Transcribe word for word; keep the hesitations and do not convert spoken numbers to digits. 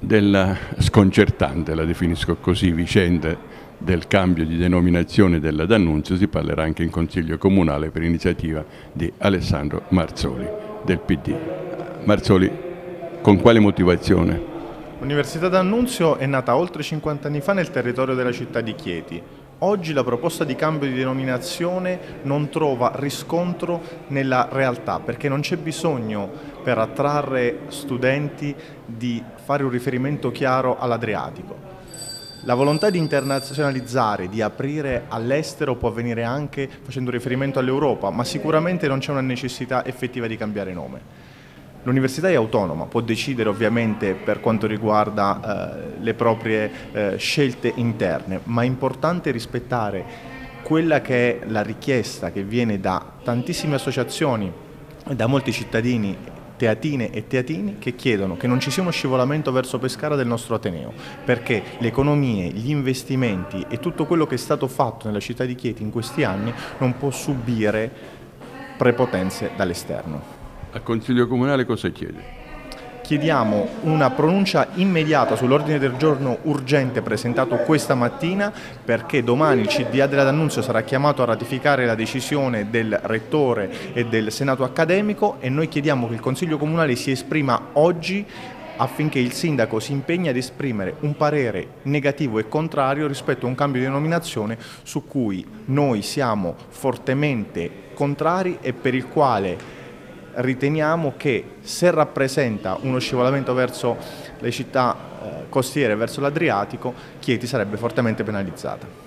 Della sconcertante, la definisco così, vicenda del cambio di denominazione della D'Annunzio si parlerà anche in Consiglio Comunale per iniziativa di Alessandro Marzoli del P D. Marzoli, con quale motivazione? L'Università D'Annunzio è nata oltre cinquanta anni fa nel territorio della città di Chieti. Oggi la proposta di cambio di denominazione non trova riscontro nella realtà perché non c'è bisogno per attrarre studenti di fare un riferimento chiaro all'Adriatico. La volontà di internazionalizzare, di aprire all'estero può avvenire anche facendo riferimento all'Europa, ma sicuramente non c'è una necessità effettiva di cambiare nome. L'università è autonoma, può decidere ovviamente per quanto riguarda eh, le proprie eh, scelte interne, ma è importante rispettare quella che è la richiesta che viene da tantissime associazioni e da molti cittadini teatine e teatini che chiedono che non ci sia uno scivolamento verso Pescara del nostro Ateneo, perché le economie, gli investimenti e tutto quello che è stato fatto nella città di Chieti in questi anni non può subire prepotenze dall'esterno. Al Consiglio Comunale cosa chiede? Chiediamo una pronuncia immediata sull'ordine del giorno urgente presentato questa mattina perché domani il C D A della D'Annunzio sarà chiamato a ratificare la decisione del Rettore e del Senato accademico e noi chiediamo che il Consiglio Comunale si esprima oggi affinché il Sindaco si impegni ad esprimere un parere negativo e contrario rispetto a un cambio di denominazione su cui noi siamo fortemente contrari e per il quale riteniamo che se rappresenta uno scivolamento verso le città costiere, verso l'Adriatico, Chieti sarebbe fortemente penalizzata.